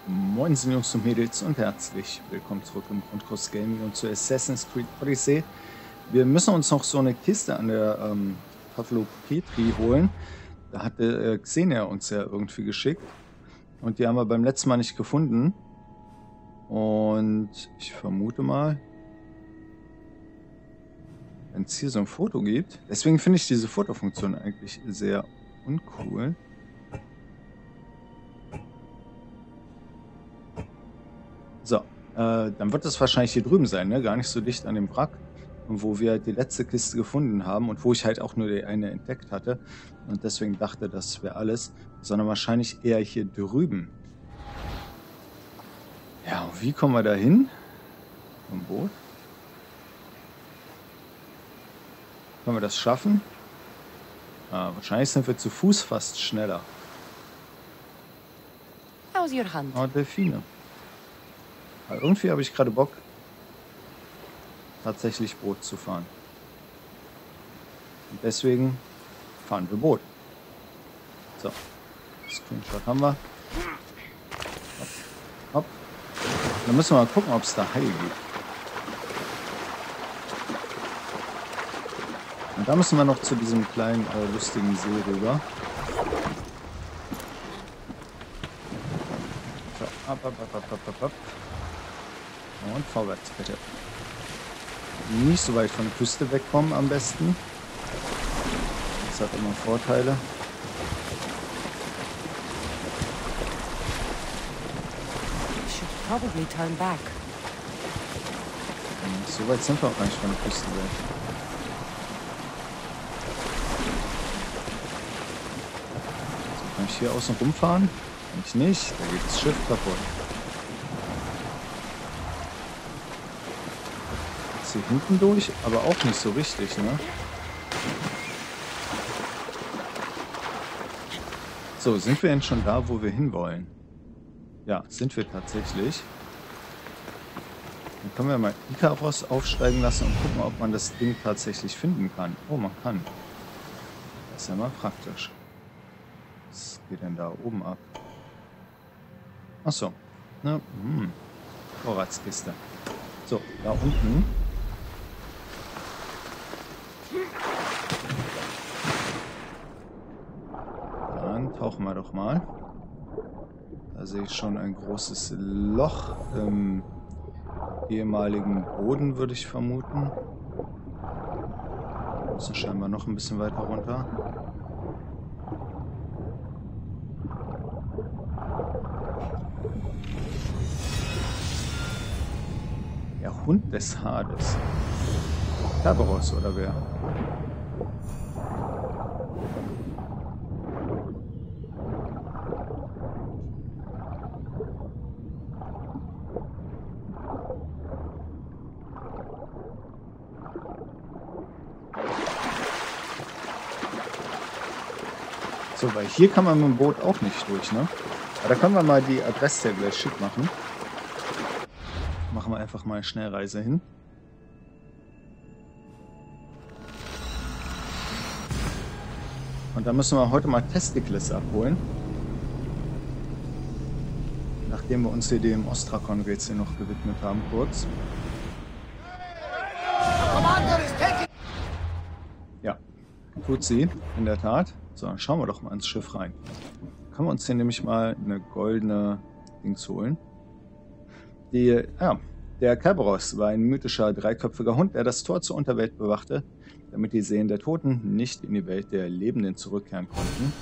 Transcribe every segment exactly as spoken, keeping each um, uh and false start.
Moin Jungs und Mädels und herzlich willkommen zurück im Grundkurs Gaming und zu Assassin's Creed Odyssey. Wir müssen uns noch so eine Kiste an der ähm, Tafel Petri holen. Da hatte äh, Xenia uns ja irgendwie geschickt und die haben wir beim letzten Mal nicht gefunden. Und ich vermute mal, wenn es hier so ein Foto gibt, deswegen finde ich diese Fotofunktion eigentlich sehr uncool. So, äh, dann wird es wahrscheinlich hier drüben sein, ne? Gar nicht so dicht an dem Wrack, wo wir die letzte Kiste gefunden haben und wo ich halt auch nur die eine entdeckt hatte und deswegen dachte, das wäre alles, sondern wahrscheinlich eher hier drüben. Ja, und wie kommen wir da hin? Vom Boot? Können wir das schaffen? Ah, wahrscheinlich sind wir zu Fuß fast schneller. How's your hunt? Oh, Delfine. Aber irgendwie habe ich gerade Bock, tatsächlich Boot zu fahren. Und deswegen fahren wir Boot. So, Screenshot haben wir. Hopp, hopp. Dann müssen wir mal gucken, ob es da Haie gibt. Und da müssen wir noch zu diesem kleinen, äh, lustigen See rüber. So, ab, ab, ab, ab, ab, ab, ab. Und vorwärts, bitte. Nicht so weit von der Küste wegkommen am besten. Das hat immer Vorteile. Should probably turn back. So weit sind wir auch gar nicht von der Küste weg. So, kann ich hier außen rumfahren? Kann ich nicht. Da geht das Schiff kaputt. Hier hinten durch, aber auch nicht so richtig, ne? So, sind wir denn schon da, wo wir hinwollen? Ja, sind wir tatsächlich. Dann können wir mal Ikaros aufsteigen lassen und gucken, ob man das Ding tatsächlich finden kann. Oh, man kann. Das ist ja mal praktisch. Was geht denn da oben ab? Achso. Ne? Hm. Vorratskiste. So, da unten. Dann tauchen wir doch mal. Da sehe ich schon ein großes Loch im ehemaligen Boden, würde ich vermuten. Wir müssen scheinbar noch ein bisschen weiter runter. Der Hund des Hades. Kerberos oder wer? So, weil hier kann man mit dem Boot auch nicht durch, ne? Aber da können wir mal die Adresse gleich schick machen. Machen wir einfach mal eine Schnellreise hin. Und da müssen wir heute mal Testicles abholen. Nachdem wir uns hier dem Ostrakon-Rätsel noch gewidmet haben, kurz. Ja, tut sie, in der Tat. So, dann schauen wir doch mal ins Schiff rein. Können wir uns hier nämlich mal eine goldene Dings holen. Die, ja, der Kerberos war ein mythischer dreiköpfiger Hund, der das Tor zur Unterwelt bewachte, damit die Seelen der Toten nicht in die Welt der Lebenden zurückkehren konnten.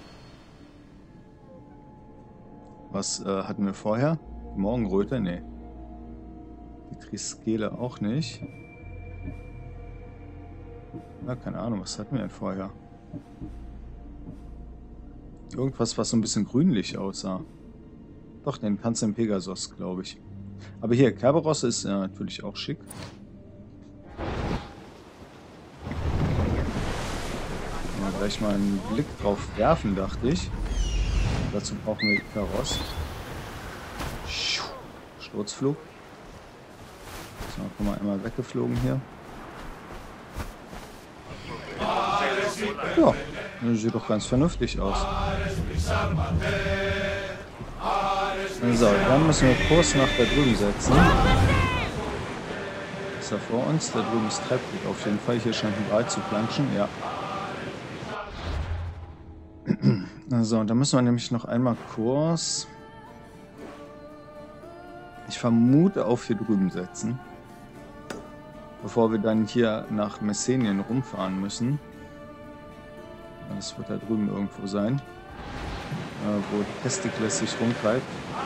Was äh, hatten wir vorher? Die Morgenröte? Nee. Die Triskele auch nicht. Na, keine Ahnung, was hatten wir denn vorher? Irgendwas, was so ein bisschen grünlich aussah. Doch, den Tanz im Pegasus, glaube ich. Aber hier, Kerberos ist ja natürlich auch schick. Mal gleich mal einen Blick drauf werfen, dachte ich. Dazu brauchen wir Ikaros. Sturzflug. So, guck mal, einmal weggeflogen hier. Ja, das sieht doch ganz vernünftig aus. So, dann müssen wir Kurs nach da drüben setzen. Ist da vor uns? Da drüben ist Treppgut auf jeden Fall. Hier scheint ein Wal zu planschen. Ja. So, und dann müssen wir nämlich noch einmal Kurs. Ich vermute auf hier drüben setzen. Bevor wir dann hier nach Messenien rumfahren müssen. Das wird da drüben irgendwo sein. Äh, wo Testikles sich rumtreibt.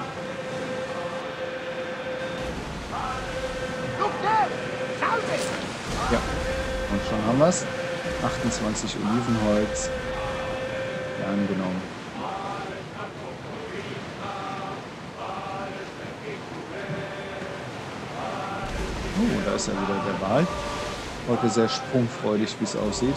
Ja, und schon haben wir es. achtundzwanzig Olivenholz. Ja, angenommen. Oh, da ist ja wieder der Wal. Heute sehr sprungfreudig, wie es aussieht.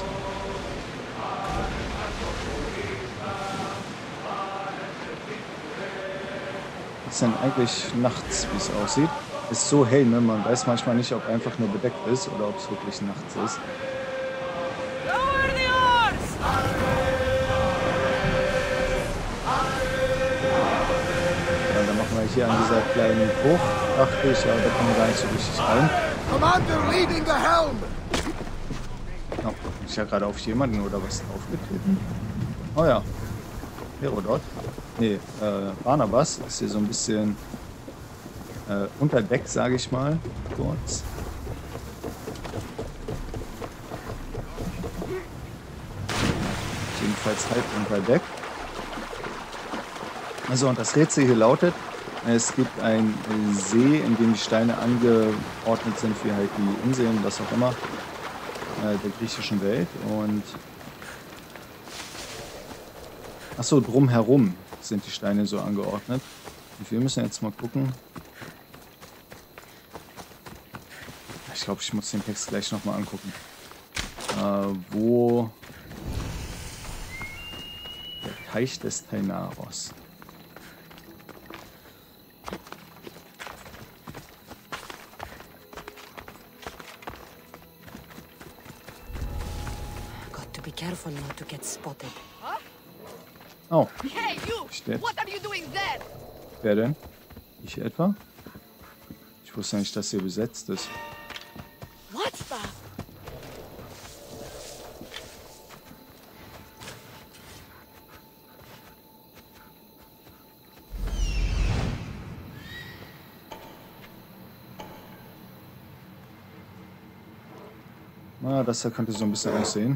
Ist dann eigentlich nachts, wie es aussieht. Ist so hell, ne? Man weiß manchmal nicht, ob einfach nur bedeckt ist oder ob es wirklich nachts ist. Ja, dann machen wir hier an dieser kleinen Bucht, dachte ich, aber da kommen wir gar nicht so richtig rein. Commander leading the helm. Oh, bin ich ja gerade auf jemanden oder was aufgetreten? Oh ja. Herodot. Nee, äh, Barnabas ist hier so ein bisschen äh, unter Deck, sage ich mal, kurz. Jedenfalls halb unter Deck. Also, und das Rätsel hier lautet, es gibt einen See, in dem die Steine angeordnet sind, wie halt die Inseln, was auch immer, äh, der griechischen Welt. Und achso, drumherum sind die Steine so angeordnet. Und wir müssen jetzt mal gucken. Ich glaube, ich muss den Text gleich nochmal angucken. Äh, wo der Teich des Tainaros. Got to be careful not to get spotted. Oh. Hey, you! Steht. What are you doing there? Wer denn? Ich etwa? Ich wusste nicht, dass hier besetzt ist. What's that? Na, das da könnte so ein bisschen aussehen.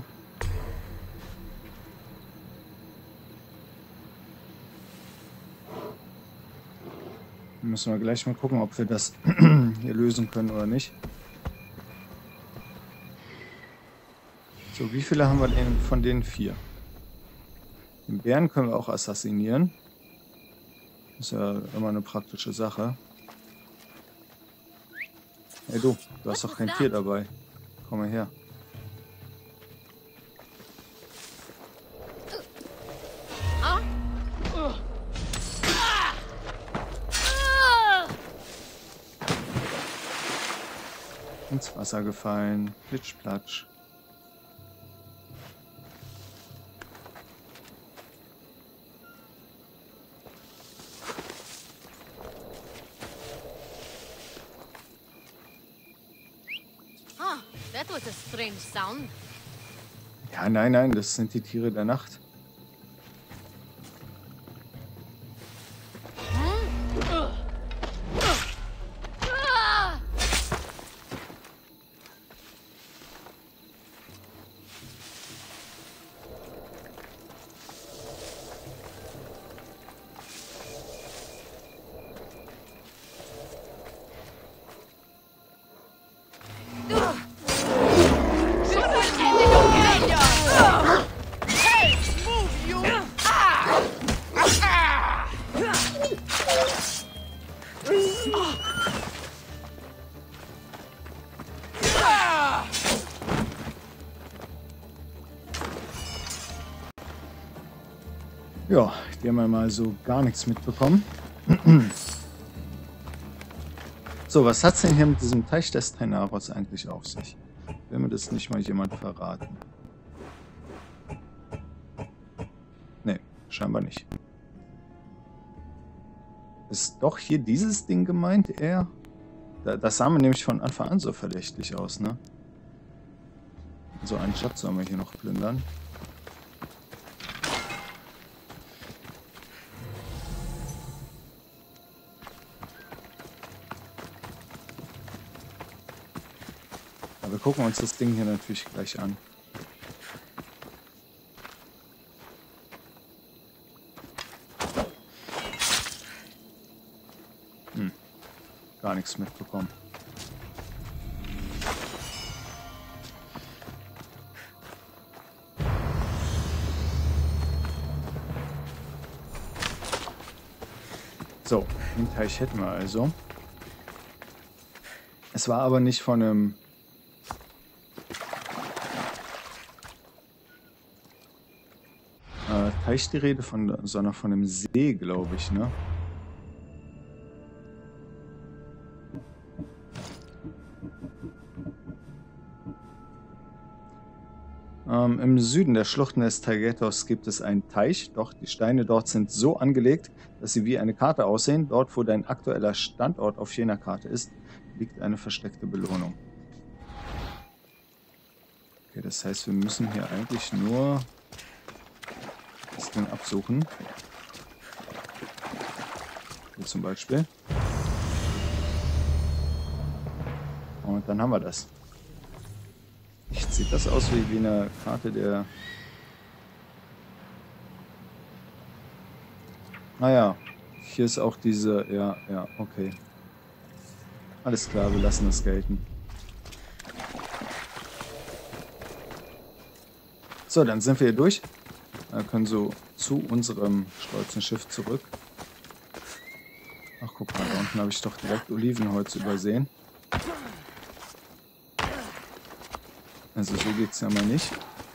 Müssen wir gleich mal gucken, ob wir das hier lösen können oder nicht. So, wie viele haben wir denn von den vier? Den Bären können wir auch assassinieren. Ist ja immer eine praktische Sache. Hey du, du hast doch kein Tier dabei. Komm mal her. Ins Wasser gefallen. Plitsch, platsch. Ah, that was a strange sound. Ja, nein, nein, das sind die Tiere der Nacht. Ja, die haben ja mal so gar nichts mitbekommen. So, was hat's denn hier mit diesem Teich des Tainaros eigentlich auf sich? Will mir das nicht mal jemand verraten? Nee, scheinbar nicht. Ist doch hier dieses Ding gemeint, eher? Da, das sah mir nämlich von Anfang an so verdächtig aus, ne? So einen Schatz sollen wir hier noch plündern. Aber wir gucken uns das Ding hier natürlich gleich an. Hm. Gar nichts mitbekommen. So, den Teich hätten wir also. Es war aber nicht von einem äh, Teich die Rede, von, sondern von einem See, glaube ich, ne? Ähm, Im Süden der Schluchten des Taygetos gibt es einen Teich, doch die Steine dort sind so angelegt, dass sie wie eine Karte aussehen. Dort, wo dein aktueller Standort auf jener Karte ist, liegt eine versteckte Belohnung. Okay, das heißt, wir müssen hier eigentlich nur das Ding absuchen. Hier zum Beispiel. Und dann haben wir das. Echt, sieht das aus wie, wie eine Karte der... Naja, hier ist auch diese... Ja, ja, okay. Alles klar, wir lassen das gelten. So, dann sind wir hier durch. Wir können so zu unserem stolzen Schiff zurück. Ach, guck mal, da unten habe ich doch direkt Olivenholz übersehen. Also so geht es ja mal nicht.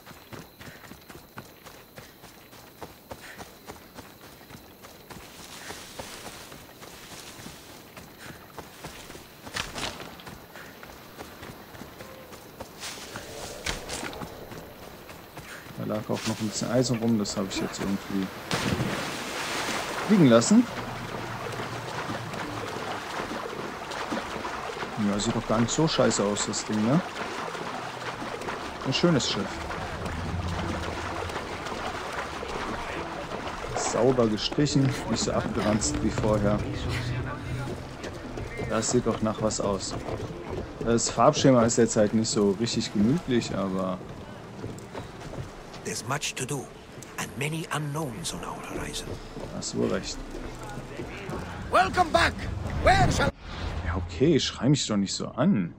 Da lag auch noch ein bisschen Eisen rum, das habe ich jetzt irgendwie liegen lassen. Ja, sieht doch gar nicht so scheiße aus, das Ding, ne? Ein schönes Schiff. Sauber gestrichen, nicht so abgeranzt wie vorher. Das sieht doch nach was aus. Das Farbschema ist jetzt halt nicht so richtig gemütlich, aber... There's much to do and many unknowns on our horizon. Hast wohl recht. Welcome back! Where shall... Ja, okay, schrei mich doch nicht so an.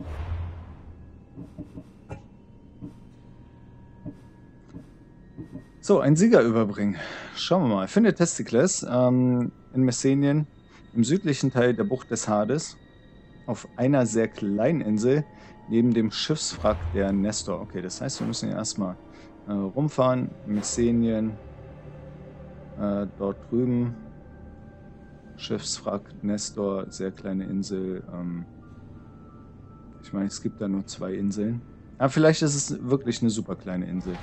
So, ein Sieger überbringen. Schauen wir mal. Finde Testikles ähm, in Messenien, im südlichen Teil der Bucht des Hades, auf einer sehr kleinen Insel, neben dem Schiffswrack der Nestor. Okay, das heißt, wir müssen hier erstmal äh, rumfahren. Messenien, äh, dort drüben, Schiffswrack, Nestor, sehr kleine Insel. Ähm, ich meine, es gibt da nur zwei Inseln. Aber vielleicht ist es wirklich eine super kleine Insel.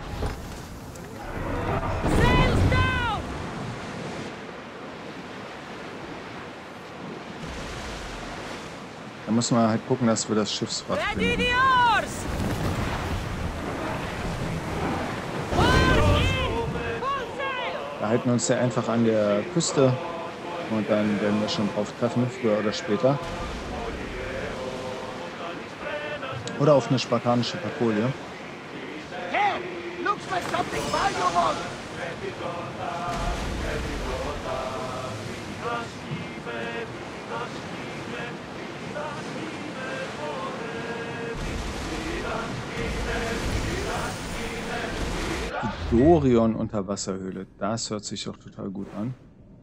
Da müssen wir halt gucken, dass wir das Schiffswrack finden. Da halten wir uns ja einfach an der Küste und dann werden wir schon drauf treffen, früher oder später. Oder auf eine spartanische Patrouille. Hey, looks like something valuable! Die Dorion Unterwasserhöhle. Das hört sich doch total gut an.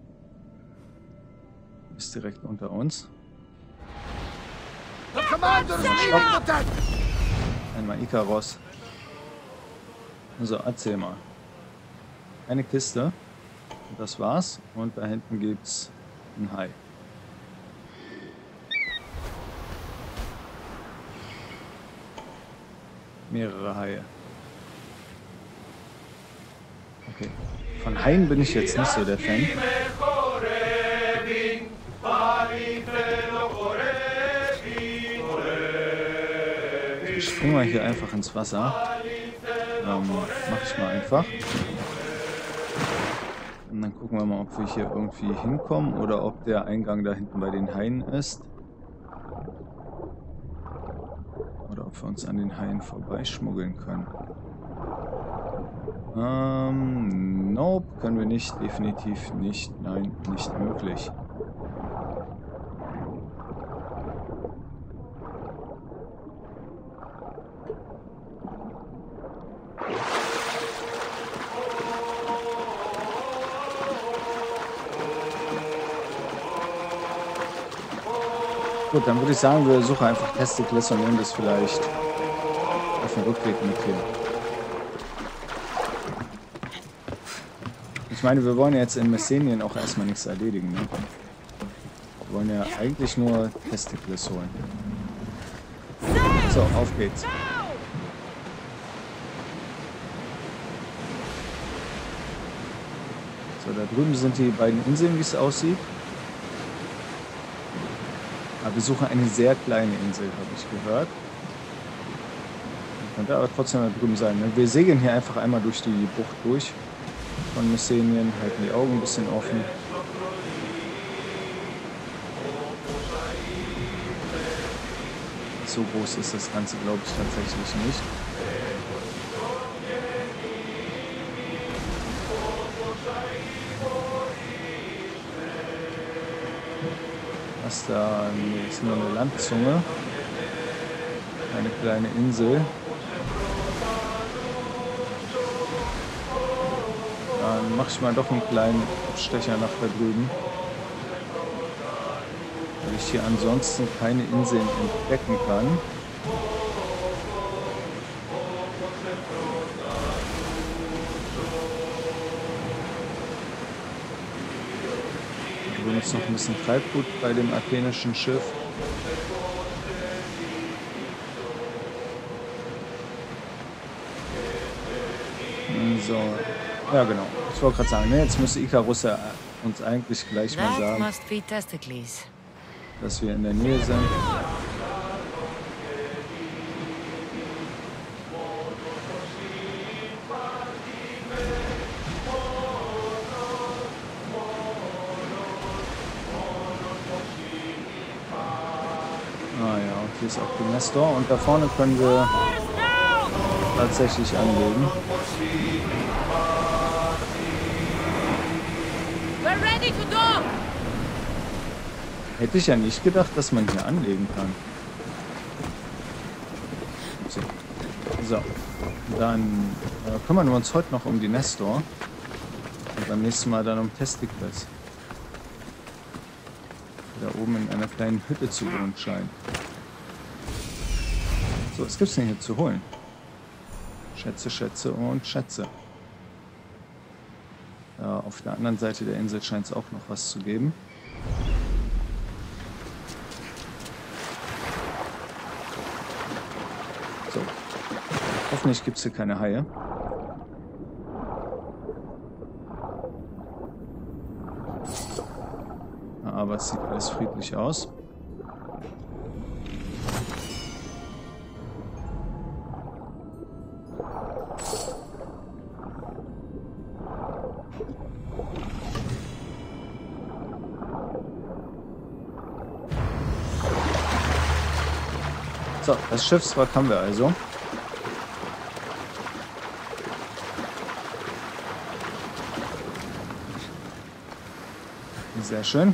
Ist direkt unter uns. The commander's leading the attack! Einmal Ikaros. So, erzähl mal. Eine Kiste. Und das war's. Und da hinten gibt's ein Hai. Mehrere Haie. Okay. Von Haien bin ich jetzt nicht so der Fan. springen wir hier einfach ins Wasser. Ähm, mach ich mal einfach. Und dann gucken wir mal, ob wir hier irgendwie hinkommen oder ob der Eingang da hinten bei den Haien ist. Oder ob wir uns an den Haien vorbeischmuggeln können. Ähm, nope, können wir nicht. Definitiv nicht. Nein, nicht möglich. Gut, dann würde ich sagen, wir suchen einfach Testicles und nehmen das vielleicht auf dem Rückweg mit hin. Ich meine, wir wollen ja jetzt in Messenien auch erstmal nichts erledigen. Ne? Wir wollen ja eigentlich nur Testicles holen. So, auf geht's. So, da drüben sind die beiden Inseln, wie es aussieht. Aber wir suchen eine sehr kleine Insel, habe ich gehört. Könnte aber trotzdem da drüben sein. Ne? Wir segeln hier einfach einmal durch die Bucht durch von Messenien, halten die Augen ein bisschen offen. So groß ist das Ganze, glaube ich, tatsächlich nicht. Was da nee, ist nur eine Landzunge. Eine kleine Insel. Dann mache ich mal doch einen kleinen Abstecher nach da drüben. Weil ich hier ansonsten keine Inseln entdecken kann. Wir benutzen noch ein bisschen Treibgut bei dem athenischen Schiff. So, ja genau. Ich wollte gerade sagen, ne, jetzt müsste Icarus ja uns eigentlich gleich mal sagen, dass wir in der Nähe sind. Ah ja, und hier ist auch die Nestor und da vorne können wir tatsächlich anlegen. Hätte ich ja nicht gedacht, dass man hier anlegen kann. So, so. Dann äh, kümmern wir uns heute noch um die Nestor. Und beim nächsten Mal dann um Testicles. Da oben in einer kleinen Hütte zu wohnen scheint. So, was gibt's denn hier zu holen? Schätze, Schätze und Schätze. Ja, auf der anderen Seite der Insel scheint es auch noch was zu geben. So. Hoffentlich gibt es hier keine Haie. Aber es sieht alles friedlich aus. So, das Schiffswrack haben wir also. Sehr schön.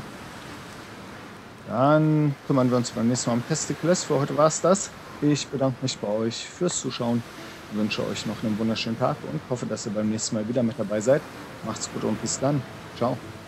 Dann kümmern wir uns beim nächsten Mal um Testicles. Für heute war es das. Ich bedanke mich bei euch fürs Zuschauen. Ich wünsche euch noch einen wunderschönen Tag und hoffe, dass ihr beim nächsten Mal wieder mit dabei seid. Macht's gut und bis dann. Ciao.